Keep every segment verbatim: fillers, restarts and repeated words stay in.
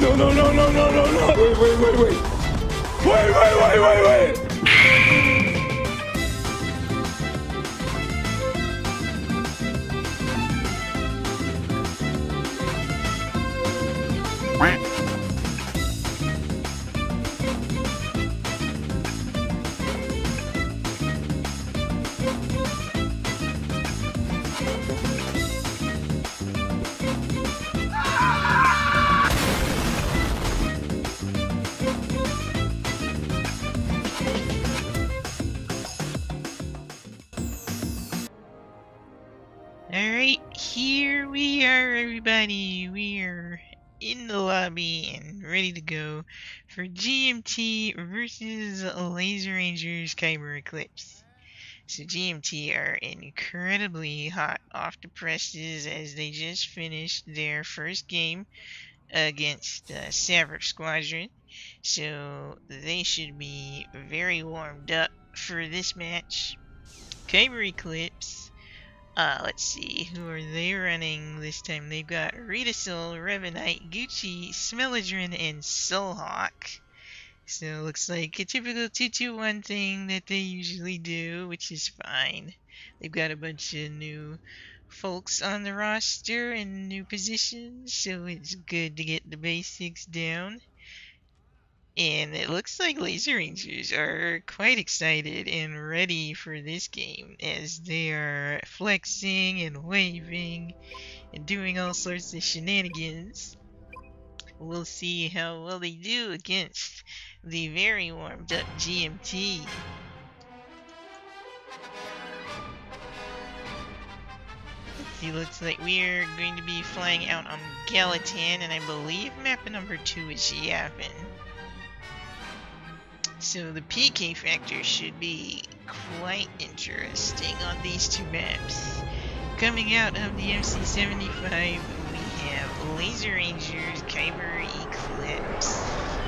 No, no, no, no, no, no, no. Wait, wait, wait, wait. Wait, wait, wait, wait, wait. Alright, here we are, everybody. We are in the lobby and ready to go for G M T versus Laser Rangers Kyber Eclipse. So G M T are incredibly hot off the presses as they just finished their first game against uh, Savage Squadron. So they should be very warmed up for this match. Kyber Eclipse, Uh, let's see, who are they running this time? They've got Ritasil, Revanite, Gucci, Smeladrin, and Soulhawk. So it looks like a typical two two one thing that they usually do, which is fine. They've got a bunch of new folks on the roster and new positions, so it's good to get the basics down. And it looks like Laser Rangers are quite excited and ready for this game as they are flexing and waving and doing all sorts of shenanigans. We'll see how well they do against the very warmed up G M T. It looks like we are going to be flying out on Gallatin, and I believe map number two is Yapin. So the P K factor should be quite interesting on these two maps. Coming out of the M C seventy-five, we have Laser Rangers Kyber Eclipse.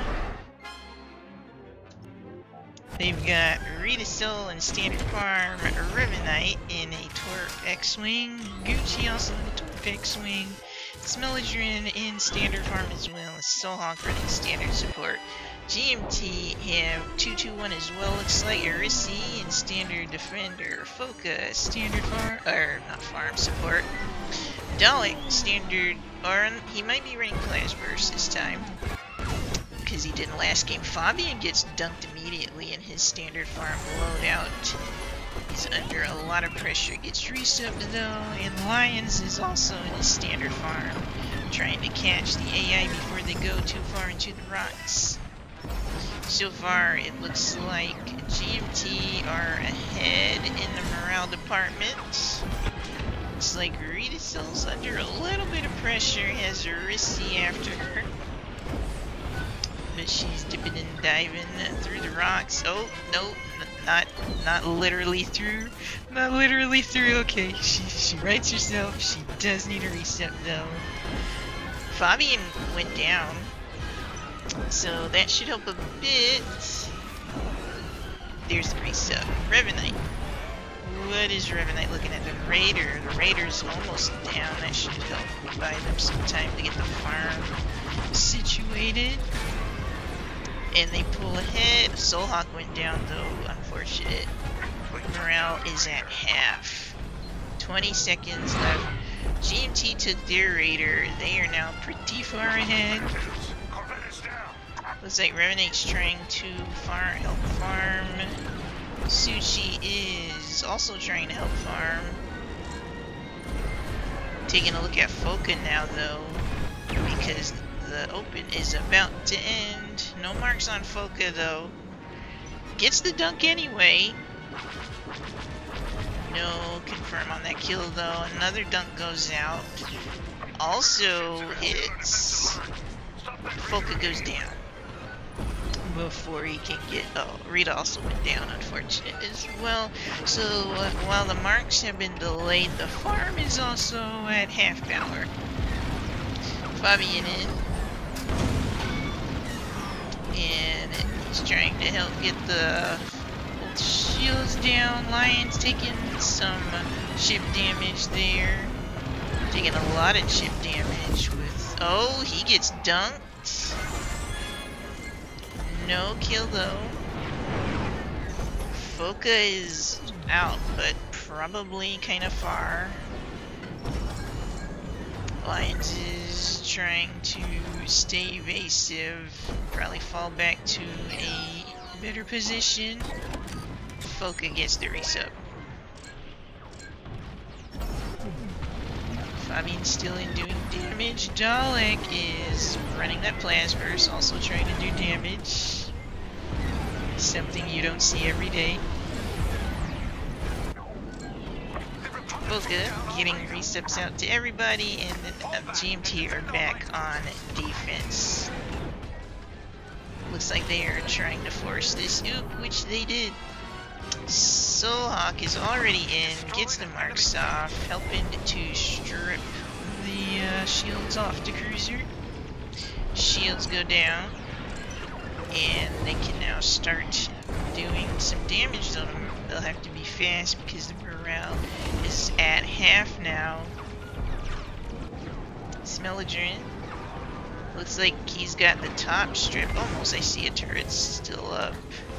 They've got Ritasil and Standard Farm, Revanite in a Torp X-Wing, Gucci also in a Torp X-Wing, Smeladrin in Standard Farm as well as Soulhawk running Standard Support. G M T have two two one as well, looks like Arisi and Standard Defender, Foka, Standard Farm, or not Farm Support, Dalek, Standard, or he might be running Clash Burst this time, because he didn't last game. Fabian gets dunked immediately in his Standard Farm loadout. He's under a lot of pressure, gets resubbed though, and Lions is also in his Standard Farm, trying to catch the A I before they go too far into the rocks. So far, it looks like G M T are ahead in the morale department. Looks like Ritasil's under a little bit of pressure, has Arisi after her. But she's dipping and diving through the rocks. Oh, no, not not literally through. Not literally through. Okay, she, she rights herself. She does need a reset, though. Fabian went down, so that should help a bit. There's the reset. Revanite. What is Revanite looking at? The Raider. The Raider's almost down. That should help buy them some time to get the farm situated. And they pull ahead. Soulhawk went down though, unfortunate. Morale is at half. twenty seconds left. G M T took their Raider. They are now pretty far ahead. Looks like Revenant's trying to far help farm. Suchi is also trying to help farm. Taking a look at Foka now though, because the open is about to end. No marks on Foka though. Gets the dunk anyway. No confirm on that kill though. Another dunk goes out. Also hits. Foka goes down before he can get. Oh, Rita also went down, unfortunate as well. So uh, while the marks have been delayed, the farm is also at half power. Fabian in. And he's trying to help get the shields down. Lion's taking some ship damage there. Taking a lot of ship damage with... Oh, he gets dunked. No kill though. Foka is out, but probably kind of far. Lions is trying to stay evasive, probably fall back to a better position. Foka gets the resub. Fabian's still in doing damage. Dalek is running that Plasburst, also trying to do damage. Something you don't see every day. Foka getting resubs out to everybody, and then uh, G M T are back on defense. Looks like they are trying to force this oop, which they did. Soulhawk is already in, gets the marks off, helping to strip the uh, shields off the cruiser. Shields go down, and they can now start doing some damage on them. They'll have to be fast because the morale is at half now. Smeladrin looks like he's got the top strip. Almost, I see a turret still up.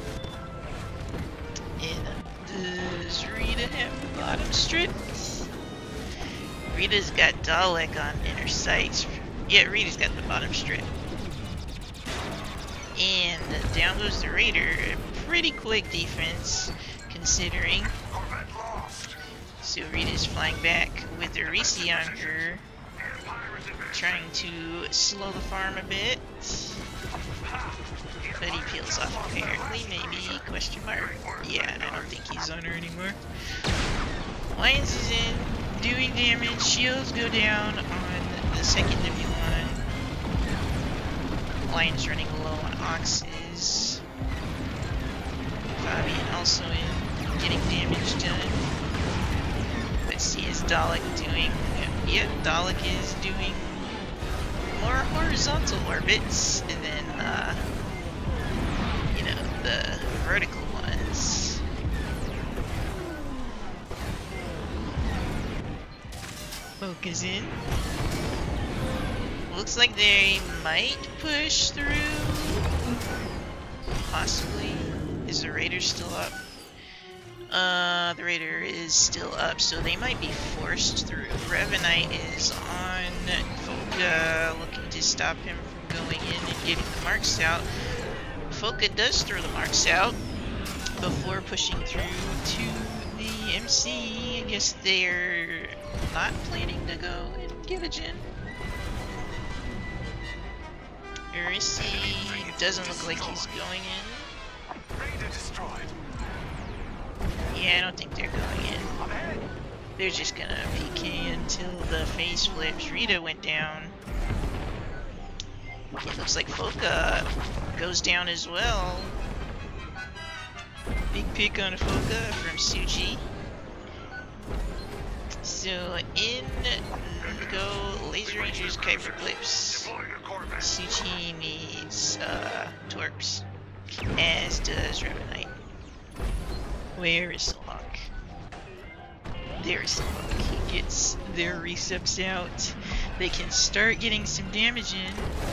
And does Rita have the bottom strip? Rita's got Dalek on inner sights. Yeah, Rita's got the bottom strip. And down goes the Raider. Pretty quick defense, considering. So Rita's flying back with Arisi on her, trying to slow the farm a bit. But he peels off apparently, maybe, question mark. Yeah, I don't think he's on her anymore. Lions is in, doing damage, shields go down on the second W one. Lions running low on Oxes. Fabian also in, getting damage done. Let's see, is Dalek doing, yep, Dalek is doing more horizontal orbits, and then, uh, you know, the vertical ones. Focus in. Looks like they might push through. Possibly. Is the Raider still up? Uh, the Raider is still up, so they might be forced through. Revenite is on Foka, looking to stop him from going in and getting the marks out. Foka does throw the marks out before pushing through to the M C. I guess they're not planning to go and get a gen. Arisi doesn't look like he's going in. Yeah, I don't think they're going in. They're just gonna P K until the face flips. Rita went down. It looks like Foka goes down as well. Big pick on Foka from Suji. So in go Laser Rangers Kyber Clips. Suji needs uh, Torps, as does Revenite. Where is Soulhawk? There is Soulhawk. He gets their resubs out. They can start getting some damage in.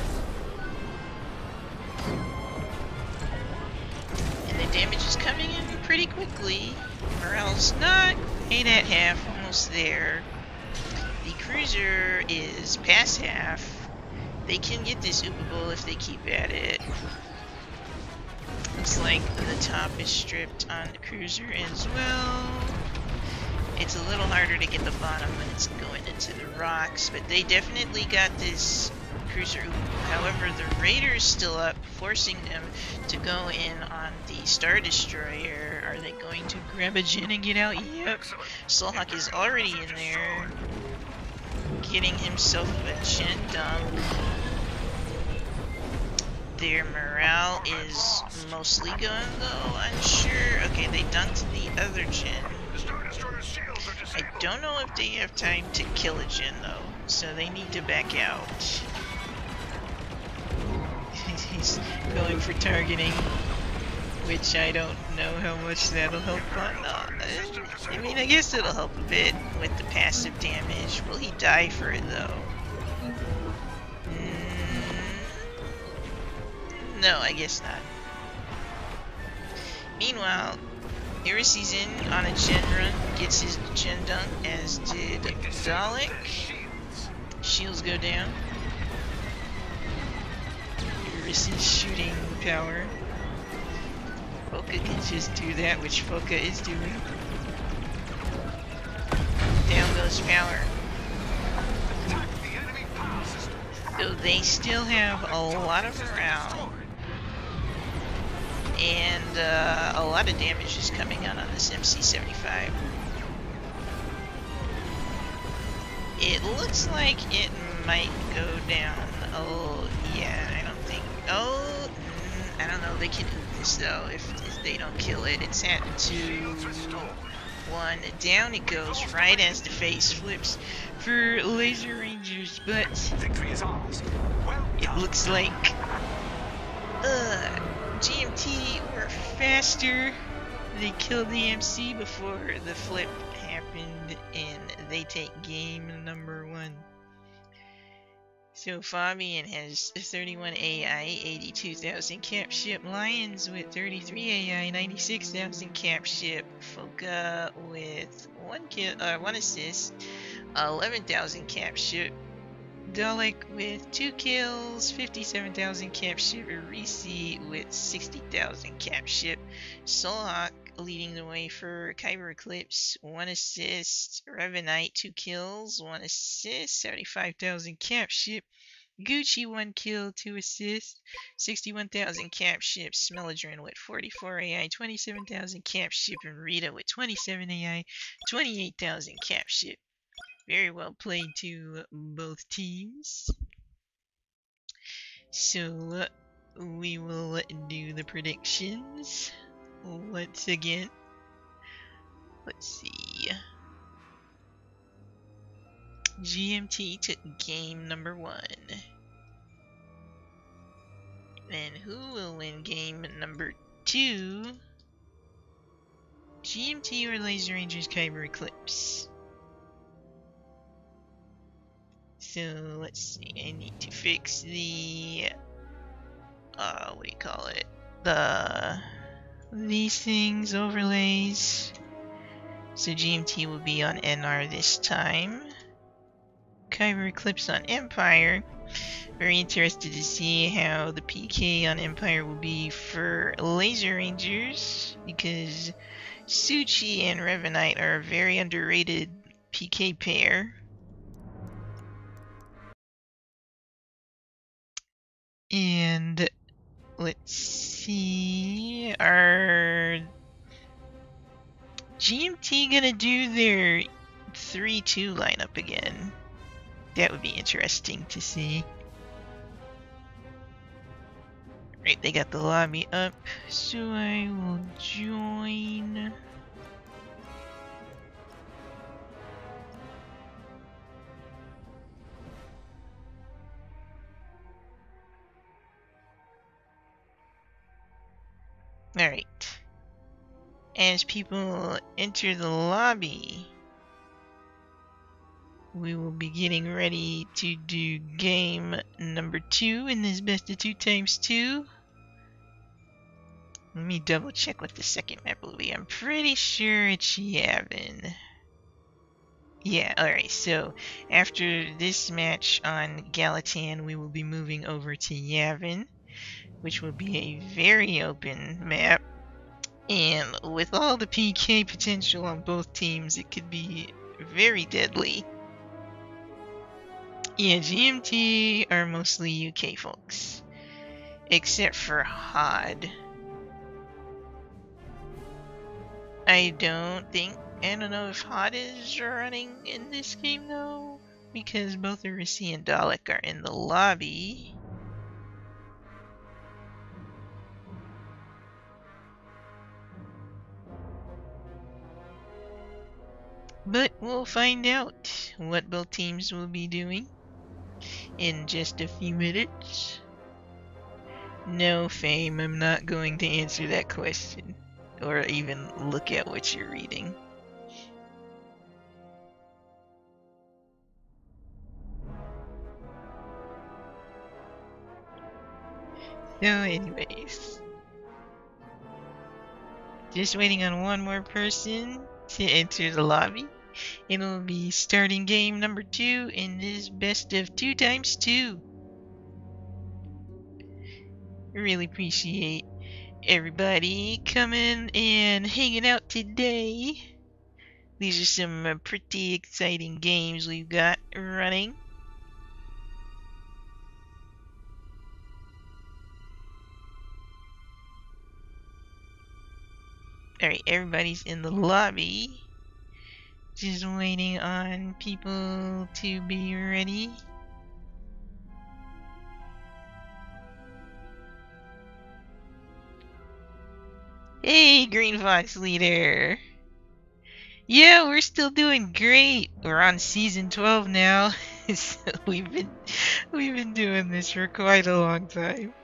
And the damage is coming in pretty quickly. Morale's not eight at half, almost there. The cruiser is past half. They can get this Upable if they keep at it. Looks like the top is stripped on the cruiser as well. It's a little harder to get the bottom when it's going into the rocks, but they definitely got this cruiser. However, the Raider's still up, forcing them to go in on the Star Destroyer. Are they going to grab a gen and get out? Yep. Soulhawk is already in there, getting himself a gen dump. Their morale is mostly gone though, unsure. Okay, they dunked the other gen. I don't know if they have time to kill a gen though, so they need to back out. He's going for targeting, which I don't know how much that'll help on. Uh, I mean, I guess it'll help a bit with the passive damage. Will he die for it though? No, I guess not. Meanwhile, Heresy's in on a gen run, gets his gen dunk, as did Dalek. Shields go down. Heresy's shooting power. Foka can just do that, which Foka is doing. Down goes power. So they still have a lot of morale. And uh, a lot of damage is coming out on this M C seventy-five. It looks like it might go down. Oh, yeah, I don't think... Oh, I don't know. They can oop this, though, if, if they don't kill it. It's at two, one. Down it goes, right as the face flips for Laser Rangers, but it looks like... Uh, G M T were faster. They killed the M C before the flip happened, and they take game number one. So Fabian has thirty-one A I, eighty-two thousand cap ship. Lions with thirty-three A I, ninety-six thousand cap ship. Foka with one kill, uh, one assist, eleven thousand cap ship. Dalek with two kills, fifty-seven thousand cap ship. Heresy with sixty thousand cap ship. Soulhawk leading the way for Kyber Eclipse, one assist. Revenite, two kills, one assist, seventy-five thousand cap ship. Gucci, one kill, two assists, sixty-one thousand cap ship. Smeladrin with forty-four A I, twenty-seven thousand cap ship. And Rita with twenty-seven A I, twenty-eight thousand cap ship. Very well played to both teams. So we will do the predictions once again. Let's see. G M T took game number one. And who will win game number two? G M T or Laser Rangers Kyber Eclipse? So let's see, I need to fix the, uh, what do you call it? The, these things, overlays. So G M T will be on N R this time. Kyber Eclipse on Empire. Very interested to see how the P K on Empire will be for Laser Rangers, because Suchi and Revenite are a very underrated P K pair. And let's see, are G M T gonna do their three two lineup again? That would be interesting to see. Right, they got the lobby up, so I will join. Alright. As people enter the lobby, we will be getting ready to do game number two in this best of two times two. Let me double check what the second map will be. I'm pretty sure it's Yavin. Yeah, alright, so after this match on Galatan, we will be moving over to Yavin, which will be a very open map. And with all the P K potential on both teams, it could be very deadly. Yeah, G M T are mostly U K folks, except for H O D. I don't think, I don't know if H O D is running in this game though, because both Heresy and Dalek are in the lobby. But we'll find out what both teams will be doing in just a few minutes. No, Fame, I'm not going to answer that question, or even look at what you're reading. So anyways, just waiting on one more person to enter the lobby. It'll be starting game number two in this best of two times two. Really appreciate everybody coming and hanging out today. These are some uh, pretty exciting games we've got running. Alright, everybody's in the lobby. Just waiting on people to be ready. Hey, Green Fox Leader! Yeah, we're still doing great. We're on season twelve now. So we've been we've been doing this for quite a long time.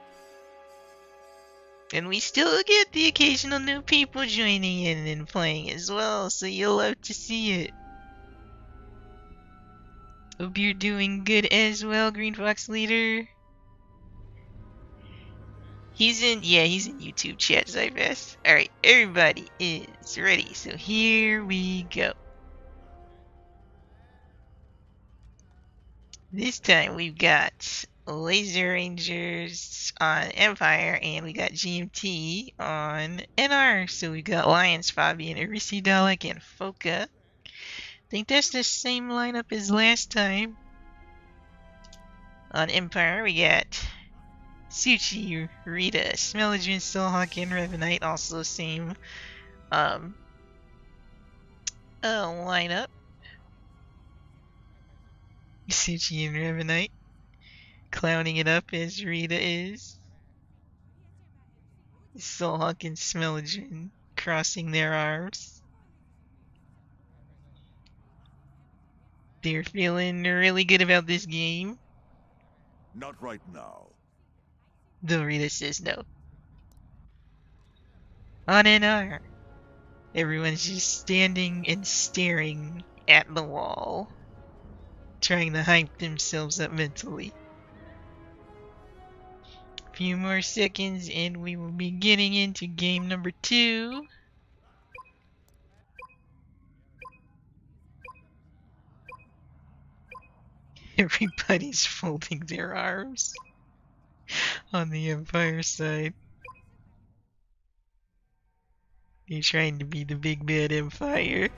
And we still get the occasional new people joining in and playing as well, so you'll love to see it. Hope you're doing good as well, Green Fox Leader. He's in, yeah, he's in YouTube chat, Zybest. Alright, everybody is ready, so here we go. This time we've got Laser Rangers on Empire, and we got G M T on N R. So we got Lions, Fabian, Irisi, Dalek, and Foka. I think that's the same lineup as last time. On Empire, we got Suchi, Rita, Smell-O-Jin, Soulhawk, and Revenite. Also same um, uh, lineup. Suchi and Revenite clowning it up as Rita is. Soulhawk and Smell-O-Jin crossing their arms. They're feeling really good about this game. Not right now. Though Rita says no. On N R, everyone's just standing and staring at the wall, trying to hype themselves up mentally. A few more seconds and we will be getting into game number two. Everybody's folding their arms on the Empire side. You're trying to be the big bad Empire.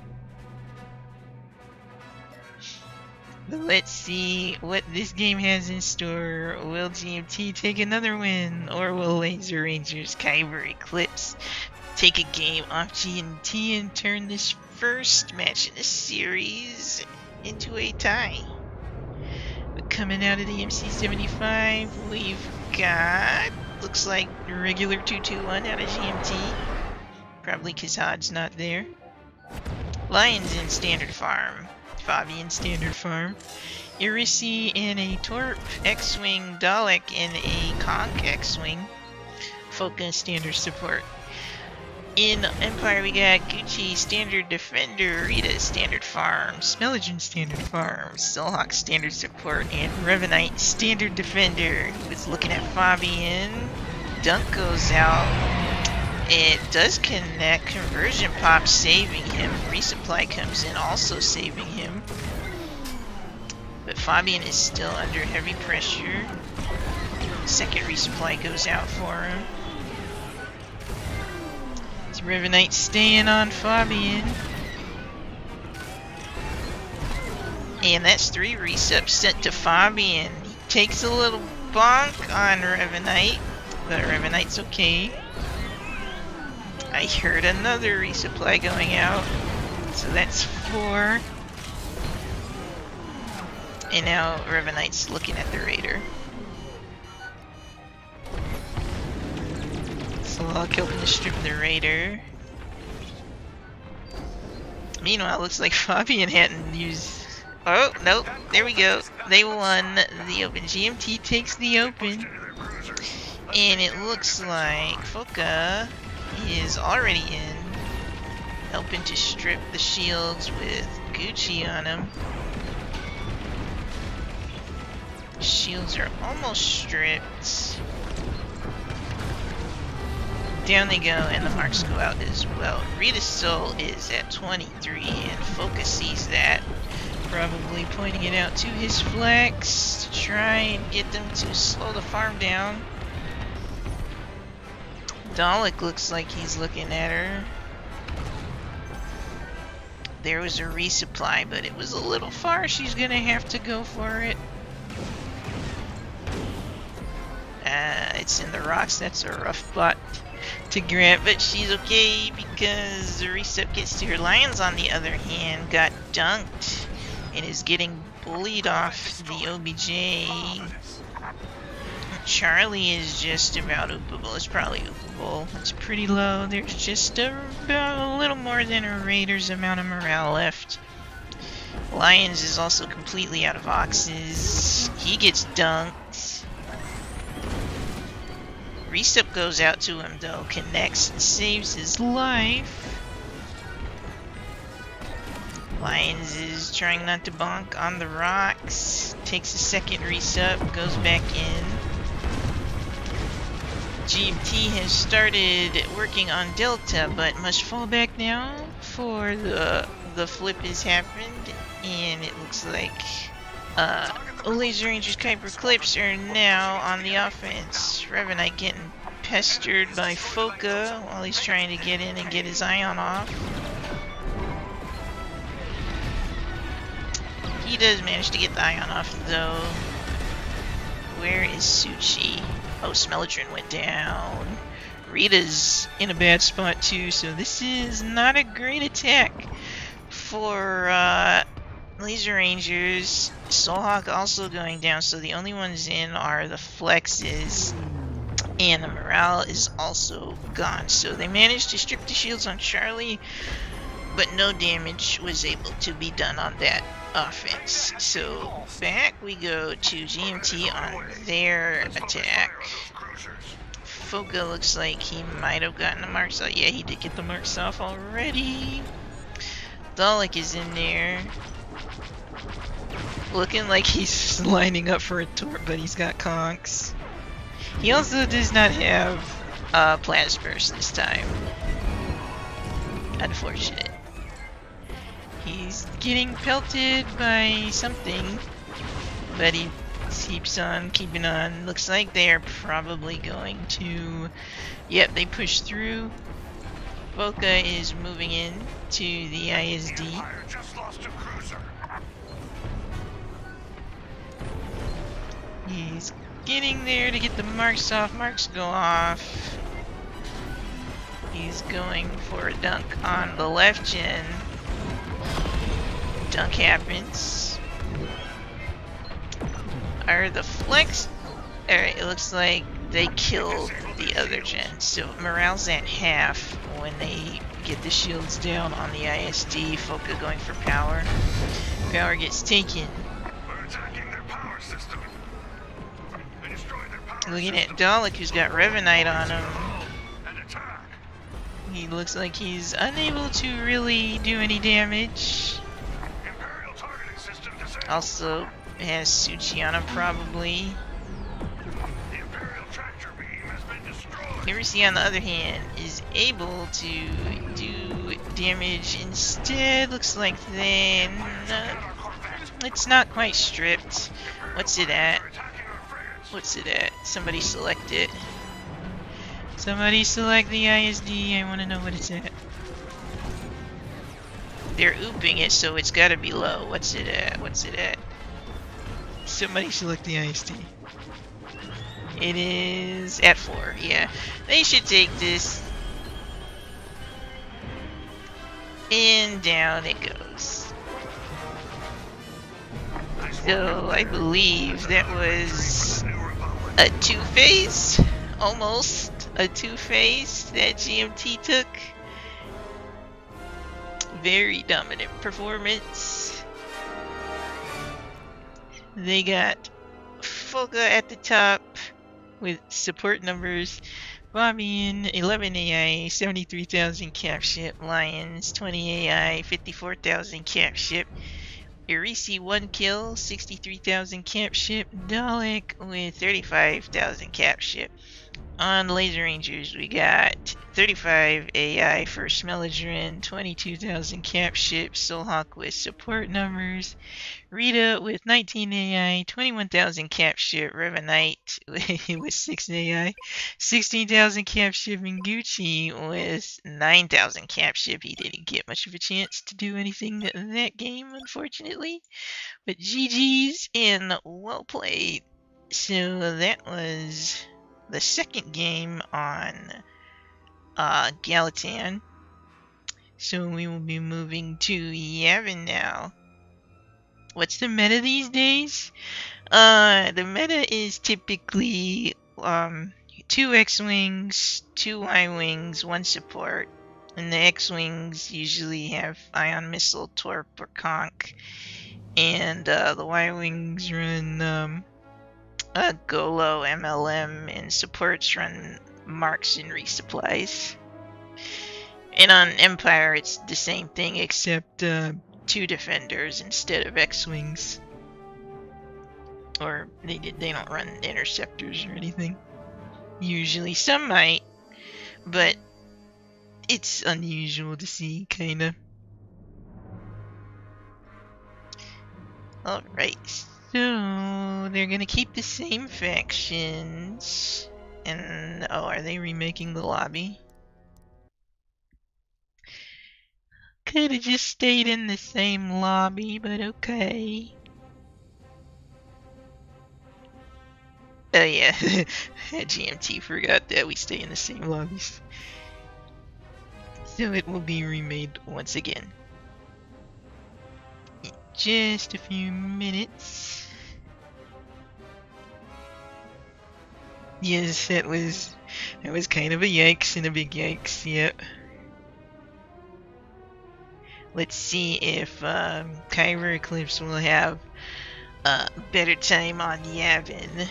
But let's see what this game has in store. Will G M T take another win, or will Laser Rangers Kyber Eclipse take a game off G M T and turn this first match in the series into a tie? But coming out of the M C seventy-five, we've got, looks like regular two two one out of G M T. Probably because Hod's not there. Lions in Standard Farm. Fabian Standard Farm. Irisi in a Torp X-Wing. Dalek in a Conch X-Wing. Foka Standard Support. In Empire we got Gucci Standard Defender, Rita Standard Farm, Smell-O-Jin Standard Farm, Soulhawk Standard Support, and Revenite Standard Defender. He was looking at Fabian. Dunk goes out. It does connect. Conversion pop saving him. Resupply comes in also saving him. But Fabian is still under heavy pressure. Second resupply goes out for him. Revenite staying on Fabian. And that's three resubs sent to Fabian. He takes a little bonk on Revenite, but Revenite's okay. I heard another resupply going out, so that's four. And now Revenite's looking at the Raider. Soulhawk helping to strip the Raider. Meanwhile, it looks like Fabian hadn't used... Oh, nope. There we go. They won the Open. G M T takes the Open. And it looks like Foka is already in. Helping to strip the shields with Gucci on him. Shields are almost stripped. Down they go, and the marks go out as well. Rita's Soul is at twenty-three, and Focus sees that, probably pointing it out to his flex to try and get them to slow the farm down. Dalek looks like he's looking at her. There was a resupply, but it was a little far. She's gonna have to go for it. Uh, it's in the rocks. That's a rough spot to grab, but she's okay because the reset gets to her. Lions, on the other hand, got dunked and is getting bullied off the O B J. Charlie is just about oopable. It's probably oopable. It's pretty low. There's just a, about a little more than a Raider's amount of morale left. Lions is also completely out of oxes. He gets dunked. Resup goes out to him though, connects and saves his life. Lions is trying not to bonk on the rocks. Takes a second resup, goes back in. G M T has started working on Delta, but must fall back now for the the flip has happened, and it looks like uh, Laser Rangers Kuiper Clips are now on the offense. Revenite getting pestered by Foka while he's trying to get in and get his ion off. He does manage to get the ion off though. Where is Suchi? Oh, Smelatron went down. Rita's in a bad spot too, so this is not a great attack for uh, Laser Rangers. Soulhawk also going down, so the only ones in are the Flexes, and the morale is also gone. So they managed to strip the shields on Charlie, but no damage was able to be done on that offense. So back we go to G M T on their attack. Foka looks like he might have gotten the marks off. Yeah, he did get the marks off already. Dalek is in there, looking like he's lining up for a tort, but he's got conks. He also does not have uh, Plasma Burst this time. Unfortunate. He's getting pelted by something, but he keeps on keeping on. Looks like they are probably going to... Yep, they push through. Foka is moving in to the I S D. He's getting there to get the marks off. Marks go off. He's going for a dunk on the left gen. Dunk happens. Are the flex... Alright, it looks like they killed the other gen. So morale's at half when they get the shields down on the I S D. Foka going for power. Power gets taken. Looking at Dalek, who's got Revenite on him. He looks like he's unable to really do any damage. Also has Suchi on him, probably. Irisy, on the other hand, is able to do damage instead. Looks like then uh, it's not quite stripped. What's it at? What's it at? Somebody select it. Somebody select the I S D. I want to know what it's at. They're ooping it, so it's gotta be low. What's it at? What's it at? Somebody select the I S D. It is at four, yeah. They should take this. And down it goes. So I believe that was a two-phase, almost a two-phase that G M T took. Very dominant performance. They got Foka at the top with support numbers. Bobian, eleven A I, seventy-three thousand cap ship. Lions, twenty A I, fifty-four thousand cap ship. Irisi, one kill, sixty-three thousand cap ship. Dalek with thirty-five thousand cap ship. On Laser Rangers, we got thirty-five A I for Smeladrin, twenty-two thousand cap ship, Soulhawk with support numbers, Rita with nineteen A I, twenty-one thousand cap ship, Revanite with six A I, sixteen thousand cap ship, and Gucci with nine thousand cap ship. He didn't get much of a chance to do anything that game, unfortunately. But G G's and well played. So that was the second game on uh, Gallatin. So we will be moving to Yavin now. What's the meta these days? Uh, the meta is typically um, two X-Wings, two Y-Wings, one support. And the X-Wings usually have Ion Missile, Torp, or Conch. And uh, the Y-Wings run um, uh, Golo, M L M, and supports run Marks and Resupplies. And on Empire, it's the same thing, except uh, two defenders instead of X-Wings. Or they did, they don't run interceptors or anything. Usually, some might, but it's unusual to see, kinda. Alright, so they're gonna keep the same factions. And, oh, are they remaking the lobby? Could've just stayed in the same lobby, but okay. Oh yeah, G M T forgot that we stay in the same lobbies. So it will be remade once again. In just a few minutes. Yes, that was that was kind of a yikes and a big yikes, yep. Let's see if um, Kyber Eclipse will have a uh, better time on Yavin.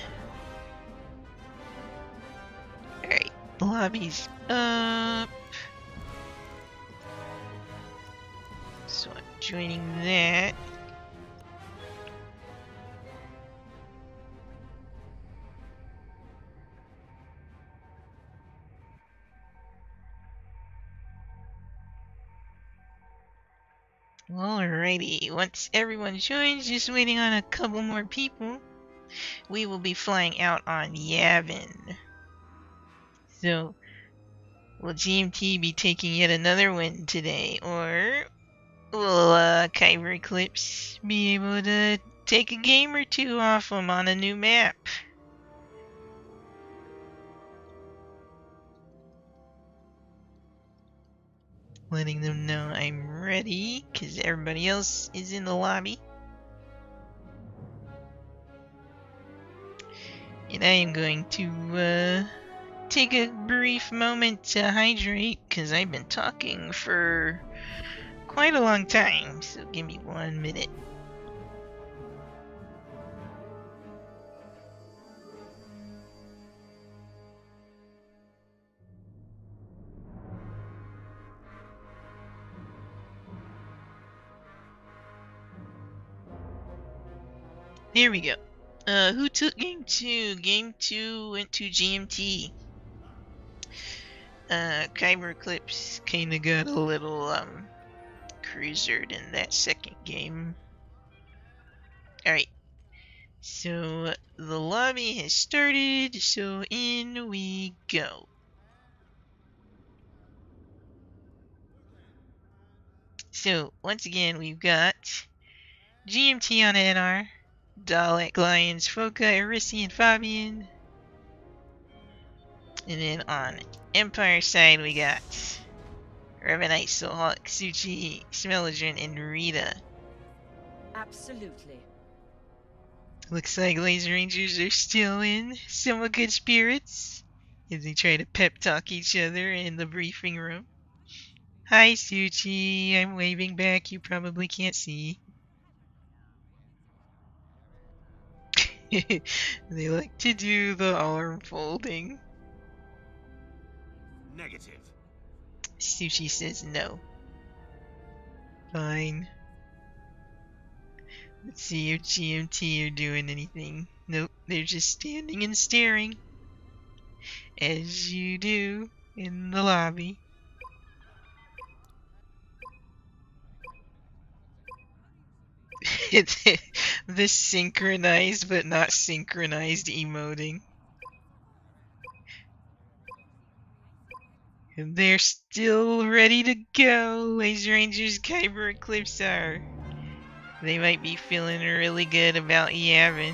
Alright, lobby's up. So I'm joining that. Alrighty, once everyone joins, just waiting on a couple more people, we will be flying out on Yavin. So, will G M T be taking yet another win today, or will uh, Kyber Eclipse be able to take a game or two off them on a new map? Letting them know I'm ready, because everybody else is in the lobby. And I am going to uh, take a brief moment to hydrate, because I've been talking for quite a long time, so give me one minute. Here we go. Uh, who took game two? Game two went to G M T. Uh, Kyber Eclipse kinda got a little, um, cruisered in that second game. Alright. So, the lobby has started, so in we go. So, once again, we've got G M T on N R. Dalek, Lions, Foka, Arisi, and Fabian. And then on Empire side, we got Revanite, Soulhawk, Suchi, Smeladrin, and Rita. Absolutely. Looks like Laser Rangers are still in somewhat good spirits as they try to pep talk each other in the briefing room. Hi, Suchi. I'm waving back. You probably can't see. They like to do the arm folding. Negative. Sushi says no. Fine. Let's see if G M T are doing anything. Nope, they're just standing and staring. as you do in the lobby. It's the synchronized but not synchronized emoting. And they're still ready to go. Laser Rangers, Kyber Eclipse are. They might be feeling really good about Yavin.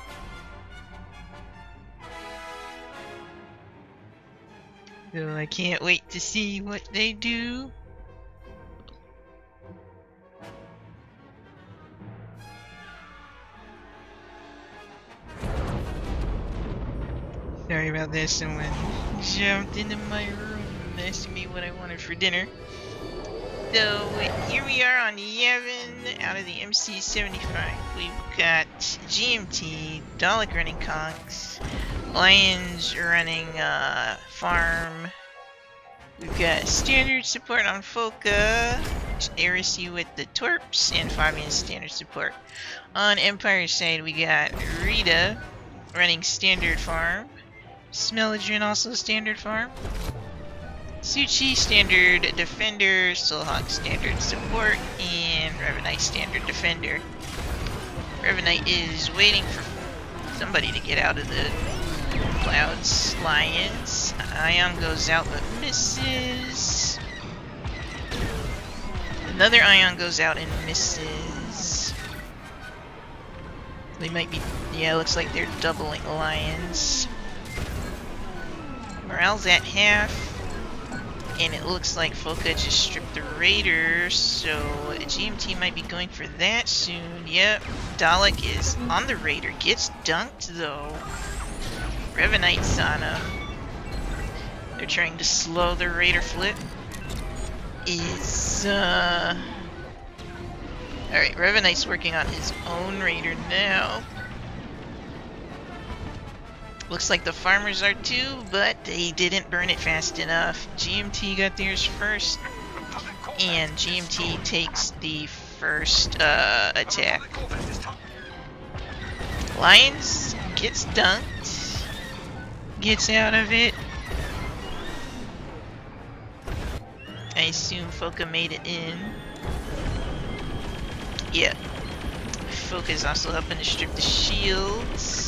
So I can't wait to see what they do. Sorry about this, someone jumped into my room asking me what I wanted for dinner. So here we are on Yavin out of the M C seventy-five. We've got G M T, Dalek running Conks, Lions running uh, Farm. We've got standard support on Foka, Heresy with the Torps, and Fabian standard support. On Empire's side, we got Rita running standard farm, Smeladrin also standard farm, Suchi standard defender, Soulhawk standard support, and Revenite standard defender. Revenite is waiting for somebody to get out of the clouds. Lions. Ion goes out but misses. Another Ion goes out and misses. They might be, yeah, looks like they're doubling Lions. Morale's at half. And it looks like Foka just stripped the Raider, so G M T might be going for that soon. Yep, Dalek is on the Raider, gets dunked though. Revenite's on him. They're trying to slow the Raider flip. Is, uh... Alright, Revenite's working on his own Raider now. Looks like the farmers are too, but they didn't burn it fast enough. G M T got theirs first, and G M T takes the first uh, attack. Lions gets dunked, gets out of it. I assume Foka made it in. Yeah. Foka's also helping to strip the shields.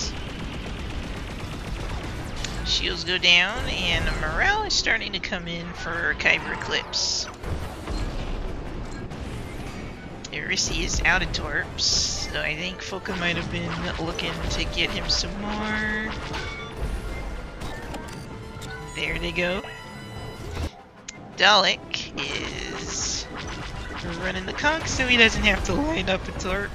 Shields go down, and morale is starting to come in for Kyber Eclipse. Heresy is out of Torps, so I think Foka might have been looking to get him some more. There they go. Dalek is running the conch, so he doesn't have to line up a Torp.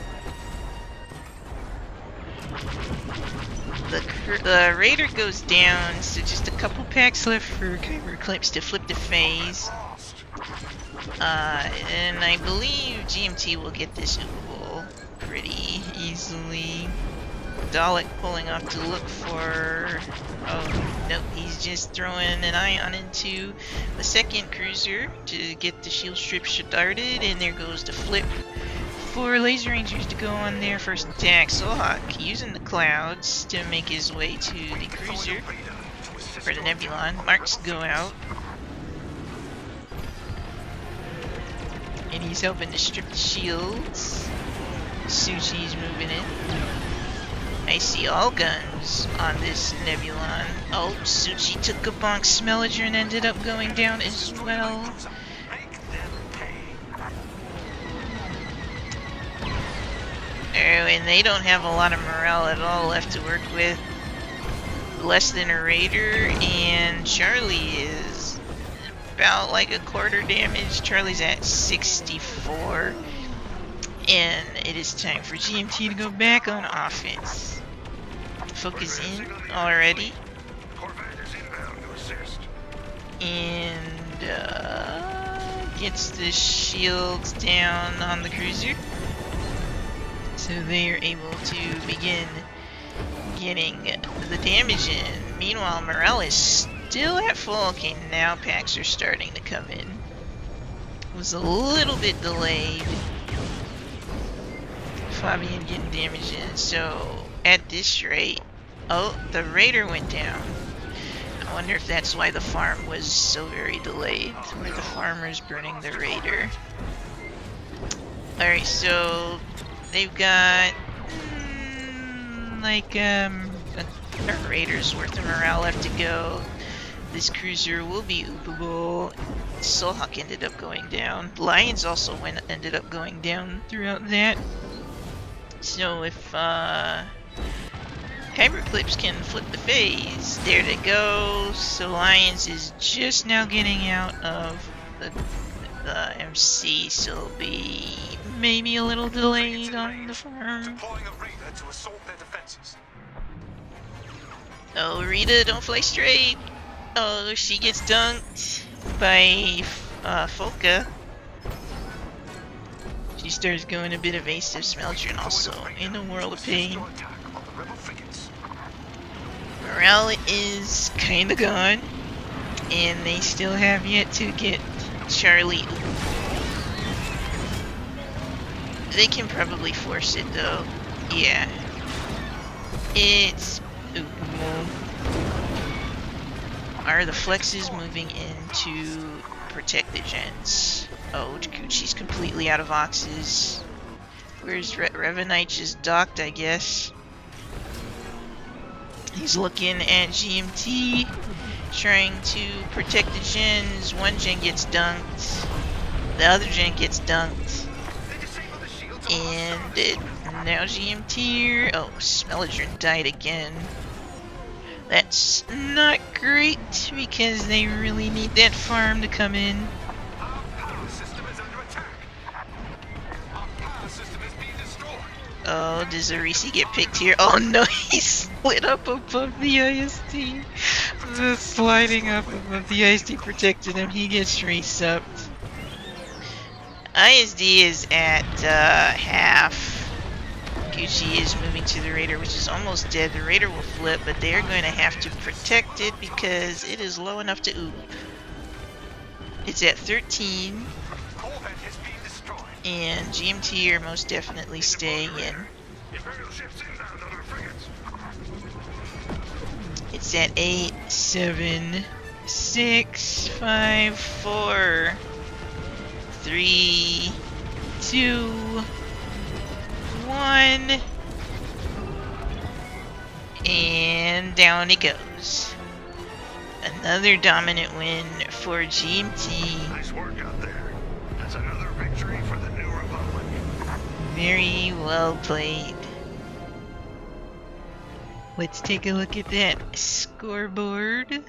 The, the Raider goes down, so just a couple packs left for Kyber Eclipse to flip the phase. Uh, and I believe G M T will get this Oogle pretty easily. Dalek pulling off to look for... Oh, nope, he's just throwing an Ion into the second cruiser to get the shield strip started, and there goes the flip for Laser Rangers to go on their first attack. Soulhawk using the clouds to make his way to the cruiser for the Nebulon. Marks go out, and he's helping to strip the shields. Suchi's moving in. I see all guns on this Nebulon. Oh, Suchi took a bonk. Smeladrin and ended up going down as well. Oh, and they don't have a lot of morale at all left to work with. Less than a Raider, and Charlie is about like a quarter damage. Charlie's at sixty-four. And it is time for G M T to go back on offense. Focus in already. And uh, gets the shields down on the cruiser. So they are able to begin getting the damage in. Meanwhile, morale is still at full. Okay, now packs are starting to come in. It was a little bit delayed. Fabian getting damage in. So at this rate, oh, the Raider went down. I wonder if that's why the farm was so very delayed, with the farmers burning the raider. Alright, so they've got mm, like um a raider's worth of morale left to go. This cruiser will be oopable. Soulhawk ended up going down. Lions also went ended up going down throughout that. So if uh Kyber Clips can flip the phase, there they go. So Lions is just now getting out of the, the M C, so it'll be maybe a little delayed on the farm. Oh, Rita, don't fly straight. Oh, she gets dunked by uh, Folka. She starts going a bit evasive. Smeltron also in a world of pain. Morale is kinda gone, and they still have yet to get Charlie. They can probably force it though. Yeah. It's oopable. Are the flexes moving in to protect the gens? Oh, Gucci's completely out of oxes. Where's Re Revanite just docked, I guess. He's looking at G M T, trying to protect the gens. One gen gets dunked. The other gen gets dunked. And it, now G M T here. Oh, Smelladron died again. That's not great because they really need that farm to come in. Oh, does Arisi get picked here? Oh no, he slid up above the I S T. The sliding up above the I S T protected him. He gets resupped. I S D is at uh, half. Gucci is moving to the Raider, which is almost dead. The Raider will flip, but they are going to have to protect it because it is low enough to oop. It's at thirteen. And G M T are most definitely staying in. It's at eight, seven, six, five, four, three, two, one, and down it goes. Another dominant win for G M T. Nice work out there. That's another victory for the New Republic. Very well played. Let's take a look at that scoreboard.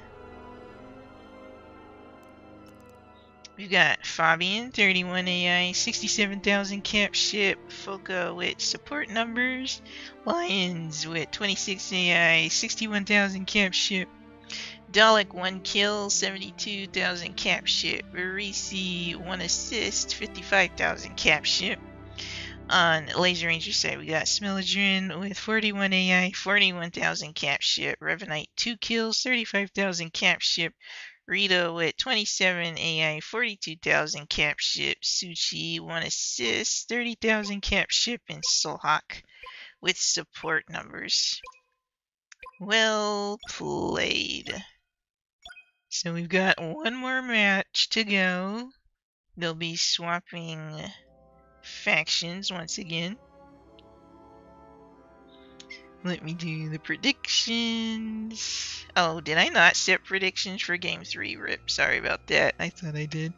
We've got Fabian, thirty-one A I, sixty-seven thousand cap ship, Foca with support numbers, Lions with twenty-six A I, sixty-one thousand cap ship, Dalek one kill, seventy-two thousand cap ship, Arisi one assist, fifty-five thousand cap ship. On Laser Ranger side, we got Smelladron with forty-one A I, forty-one thousand cap ship, Revanite two kills, thirty-five thousand cap ship, Rita with twenty-seven A I, forty-two thousand cap ship, Suchi one assist, thirty thousand cap ship, and Soulhawk with support numbers. Well played. So we've got one more match to go. They'll be swapping factions once again. Let me do the predictions. Oh, did I not set predictions for game three? Rip. Sorry about that. I thought I did.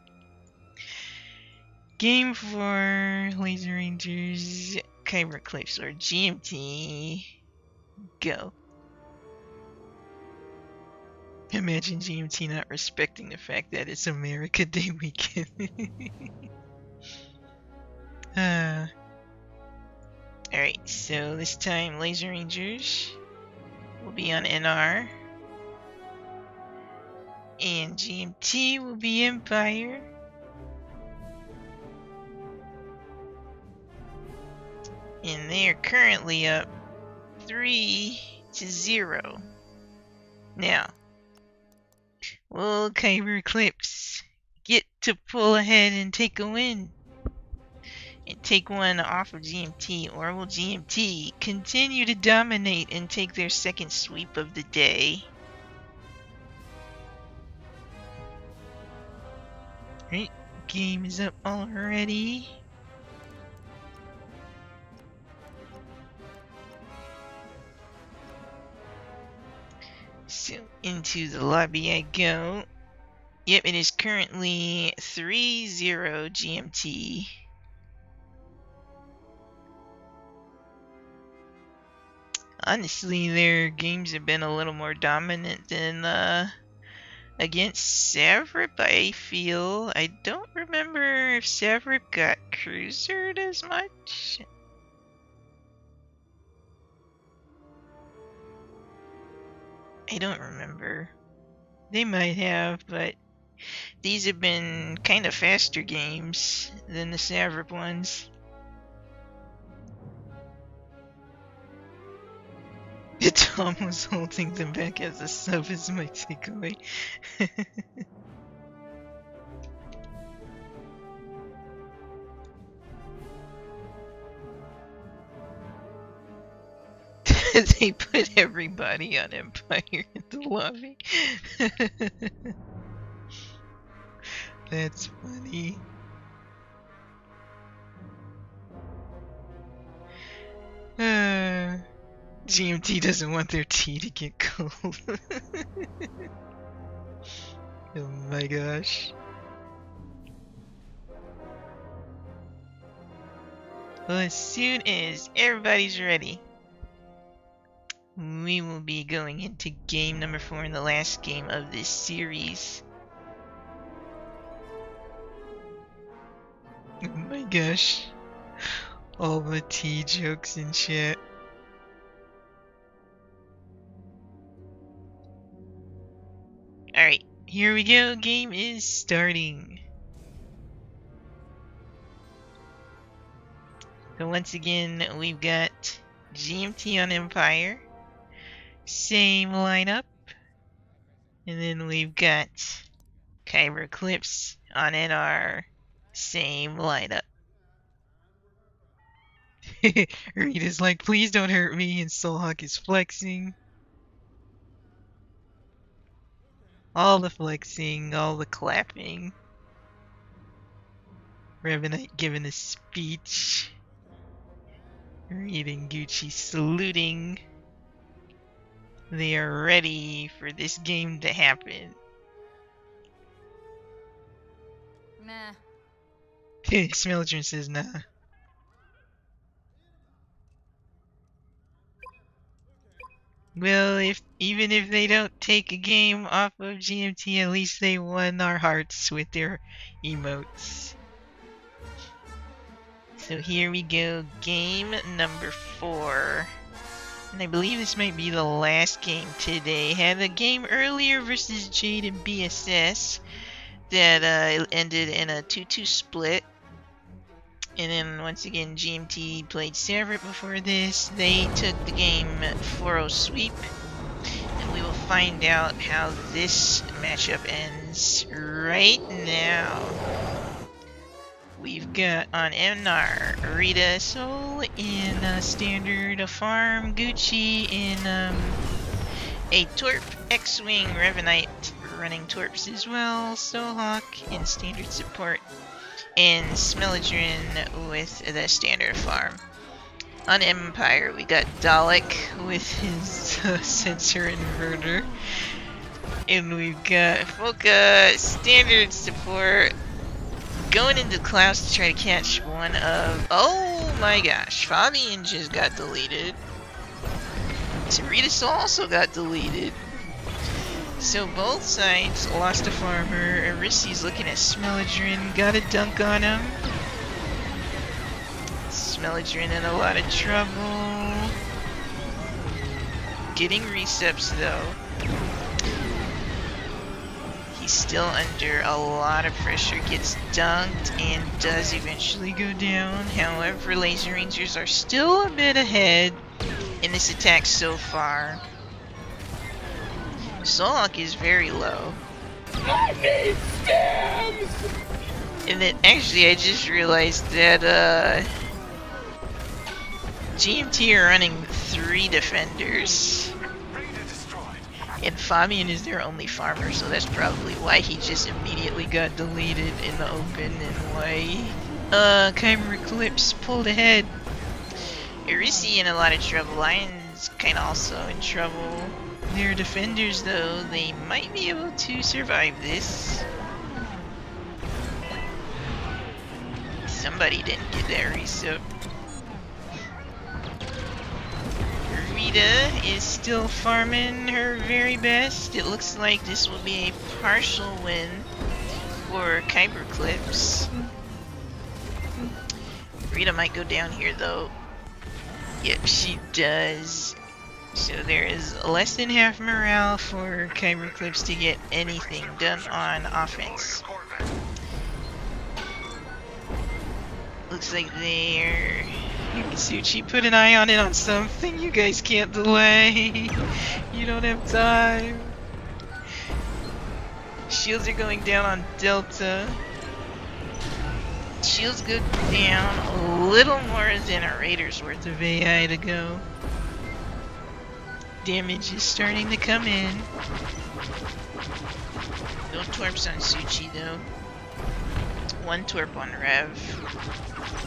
Game four, Laser Rangers, Kyber Clips, or G M T. Go. Imagine G M T not respecting the fact that it's America Day weekend. uh, Alright, so this time Laser Rangers will be on N R. And G M T will be Empire. And they are currently up three to zero. Now, will Kyber Clips get to pull ahead and take a win? And take one off of G M T, or will G M T continue to dominate and take their second sweep of the day? Right, game is up already. So into the lobby I go. Yep, it is currently three zero G M T. Honestly, their games have been a little more dominant than uh, against Savrip, I feel. I don't remember if Savrip got cruisered as much. I don't remember. They might have, but these have been kind of faster games than the Savrip ones. Tom was holding them back as a sub is my takeaway. They put everybody on Empire in the lobby. That's funny. Uh, G M T doesn't want their tea to get cold. Oh my gosh. Well, as soon as everybody's ready, we will be going into game number four in the last game of this series. Oh my gosh. All the tea jokes and shit. Alright, here we go. Game is starting. So once again, we've got G M T on Empire. Same lineup. And then we've got Kyber Eclipse on N R. Same lineup. Rita's like, please don't hurt me, and Soulhawk is flexing. All the flexing, all the clapping. Revenite giving a speech. Rita and Gucci saluting. They are ready for this game to happen. Nah. Smeldrin says nah. Well, if even if they don't take a game off of G M T, at least they won our hearts with their emotes. So here we go, game number four. And I believe this might be the last game today. Had a game earlier versus Jade and B S S that uh, ended in a two two split. And then once again, G M T played Savrip before this. They took the game four oh sweep. And we will find out how this matchup ends right now. We've got on N R, Rita Soul in uh, standard a farm, Gucci in um, a Torp, X-Wing, Revenite running Torps as well, Soulhawk in standard support, and Smeldrin with the standard farm. On Empire, we got Dalek with his uh, sensor inverter, and we've got Foka standard support. Going into Klaus to try to catch one of... Oh my gosh, Fabian just got deleted. Sarita Soul also got deleted. So both sides lost a farmer. Arissi's looking at Smeldrin, got a dunk on him. Smeldrin in a lot of trouble. Getting receps though. He's still under a lot of pressure, gets dunked, and does eventually go down. However, Laser Rangers are still a bit ahead in this attack so far. Soulhawk is very low. I need stabs! And then, actually, I just realized that, uh... G M T are running three defenders. Ready to destroy. And Fabian is their only farmer, so that's probably why he just immediately got deleted in the open and why uh, Kyber Eclipse pulled ahead. Irisi in a lot of trouble. Lion's kind of also in trouble. Their defenders, though, they might be able to survive this. Somebody didn't get that reset. Rita is still farming her very best. It looks like this will be a partial win for Kyber Eclipse. Rita might go down here though. Yep, she does. So there is less than half morale for Kyber Eclipse to get anything done on offense. Looks like they're... Suchi, put an eye on it on something. You guys can't delay. You don't have time. Shields are going down on Delta. Shields go down a little more than a Raider's worth of A I to go. Damage is starting to come in. No torps on Suchi though. One torp on Rev.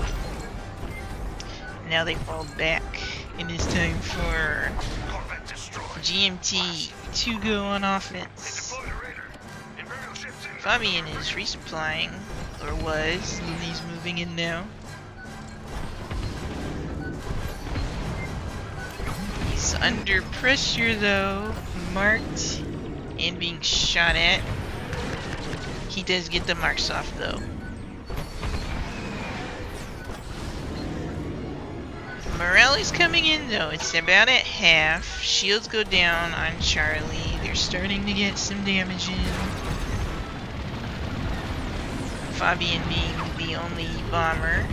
Now they fall back, and it's time for G M T to go on offense. Fabian is resupplying, or was, and he's moving in now. He's under pressure though, marked and being shot at. He does get the marks off though. Morale is coming in though, it's about at half. Shields go down on Charlie. They're starting to get some damage in. Fabian, being the only bomber,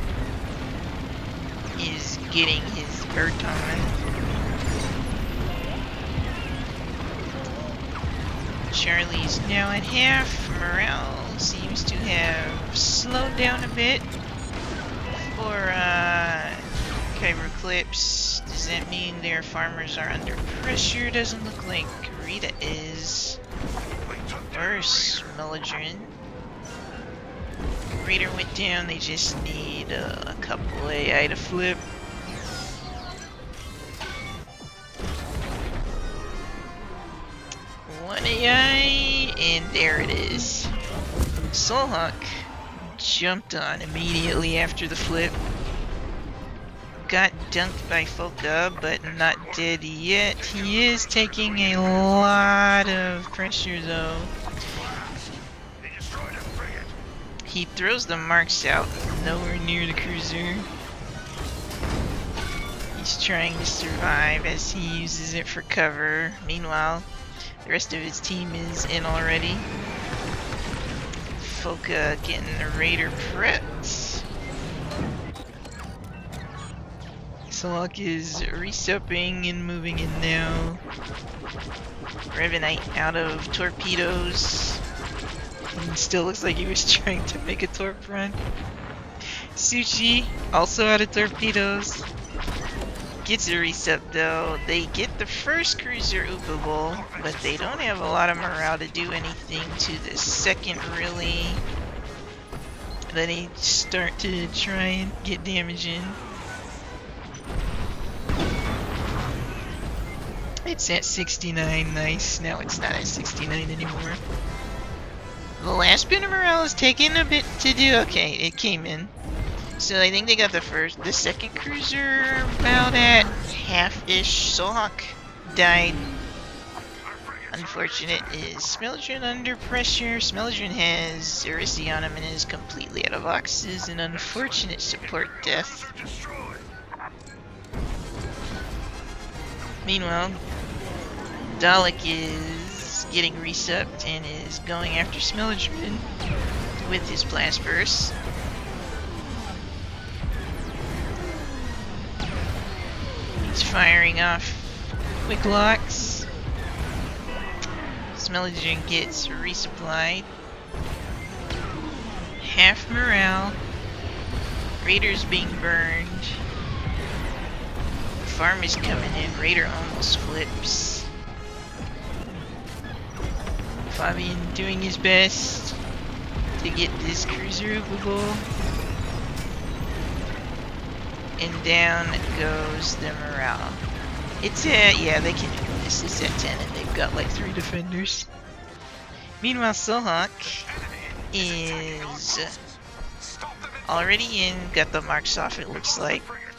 is getting his Ert on. Charlie's now at half. Morale seems to have slowed down a bit for uh, Kyber Eclipse. Does that mean their farmers are under pressure? Doesn't look like Rita is. Or Smeldrin. Raider went down, they just need uh, a couple A I to flip. One A I, and there it is. Soulhawk jumped on immediately after the flip. Got dunked by Foka, but not dead yet. He is taking a lot of pressure though. He throws the marks out, nowhere near the cruiser. He's trying to survive as he uses it for cover. Meanwhile, the rest of his team is in already. Foka getting the Raider prepped. Soulhawk is resupping and moving in now. Revenite out of torpedoes. And still looks like he was trying to make a torp run. Suchi, also out of torpedoes. Gets a reset though. They get the first cruiser oopable, but they don't have a lot of morale to do anything to the second really. Then they start to try and get damage in. It's at sixty-nine, nice. Now it's not at sixty-nine anymore. The last bit of morale is taking a bit to do. Okay, it came in. So I think they got the first, the second cruiser about at half-ish. Soulhawk died. Unfortunate is Smeldrin under pressure. Smeldrin has Irisi on him and is completely out of boxes. An unfortunate support death. Meanwhile, Dalek is getting resupped and is going after Smeldrin with his blast burst. He's firing off quick locks. Smeldrin gets resupplied. Half morale. Raiders being burned. Farm is coming in. Raider almost flips. Fabian doing his best to get this cruiser operable. And down goes the morale. It's at, yeah, they can do this. It's at ten and they've got like three defenders. Meanwhile, Sohawk is already in, got the marks off it looks like.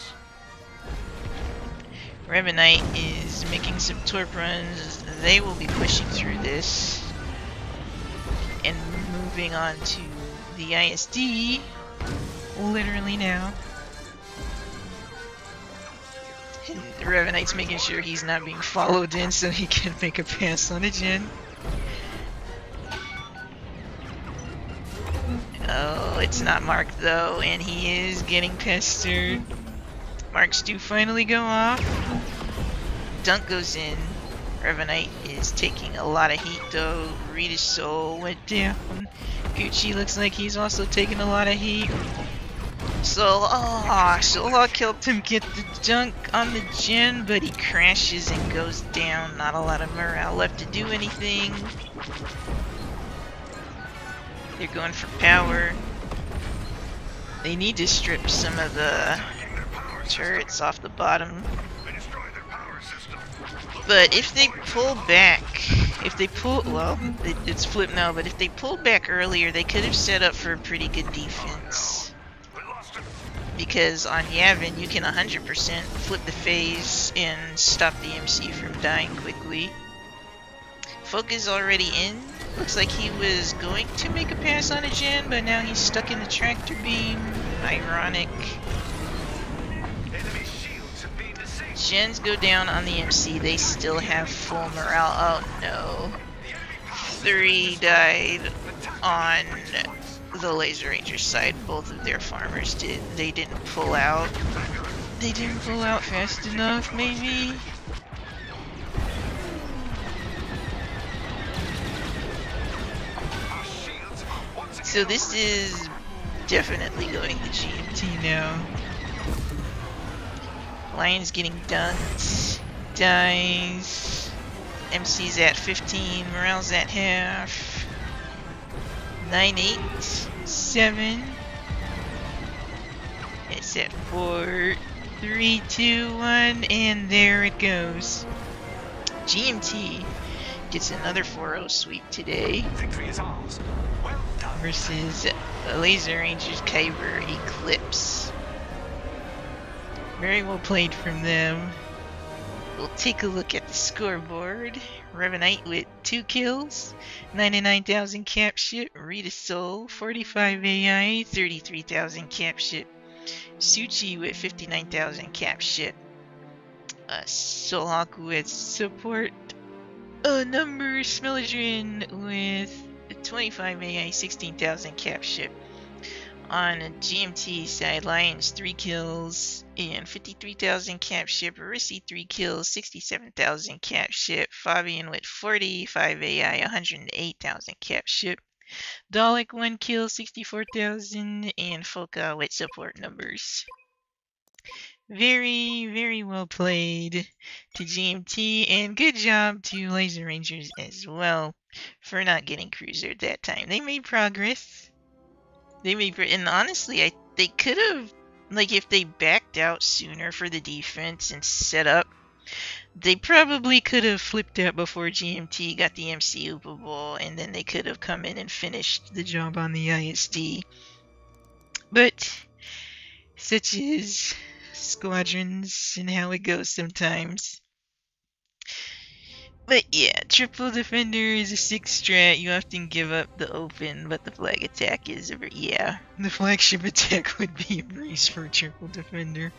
Revanite is making some torp runs. They will be pushing through this. And moving on to the I S D, literally now. And Revanite's making sure he's not being followed in so he can make a pass on a gen. Oh, it's not marked though, and he is getting pestered. Marks do finally go off. Dunk goes in. Revanite is taking a lot of heat though. Rita's soul went down. Gucci looks like he's also taking a lot of heat. So, oh, Sohawk helped him get the dunk on the gen, but he crashes and goes down. Not a lot of morale left to do anything. They're going for power. They need to strip some of the turrets off the bottom. But if they pull back, if they pull, well, it, it's flipped now, but if they pulled back earlier, they could have set up for a pretty good defense. Because on Yavin, you can one hundred percent flip the phase and stop the M C from dying quickly. Folk is already in. Looks like he was going to make a pass on a gen, but now he's stuck in the tractor beam. Ironic. Gens go down on the M C. They still have full morale. Oh no. Three died on the Laser Ranger side. Both of their farmers did. They didn't pull out. They didn't pull out fast enough, maybe? So this is definitely going to G M T now. Lion's getting dunked. Dies. M C's at fifteen. Morale's at half. nine eight. seven. It's at four. three, two, one. And there it goes. G M T gets another four oh sweep today. Victory is ours. Well done. Versus Laser Rangers Kyber Eclipse. Very well played from them. We'll take a look at the scoreboard. Revanite with two kills, ninety-nine thousand cap ship. Rita Soul, forty-five A I, thirty-three thousand cap ship. Suchi with fifty-nine thousand cap ship. Uh, Sohawk with support. Uh, number Smeladrin with twenty-five A I, sixteen thousand cap ship. On G M T side, Lions three kills and fifty-three thousand cap ship. Rissi three kills, sixty-seven thousand cap ship. Fabian with forty-five A I, one hundred eight thousand cap ship. Dalek one kill, sixty-four thousand, and Foka with support numbers. Very, very well played to G M T, and good job to Laser Rangers as well for not getting cruisered that time. They made progress. They made, and honestly, I they could have, like, if they backed out sooner for the defense and set up, they probably could have flipped out before G M T got the M C operable, and then they could have come in and finished the job on the I S D. But such is squadrons and how it goes sometimes. But yeah, triple defender is a six strat. You often give up the open, but the flag attack is a, yeah, the flagship attack would be a breeze for a triple defender.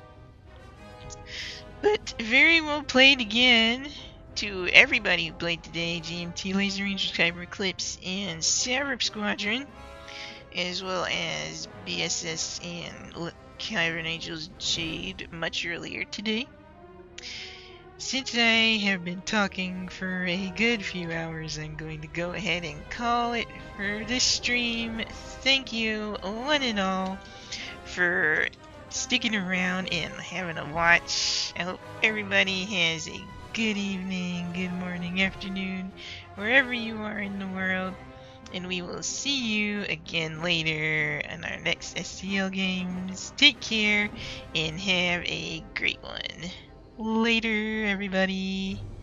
But very well played again to everybody who played today. G M T, Laser Rangers, Kyber Eclipse, and Sarup Squadron, as well as B S S and Kyber Angels Jade much earlier today. Since I have been talking for a good few hours, I'm going to go ahead and call it for this stream. Thank you, one and all, for sticking around and having a watch. I hope everybody has a good evening, good morning, afternoon, wherever you are in the world. And we will see you again later in our next S T L games. Take care and have a great one. Later, everybody.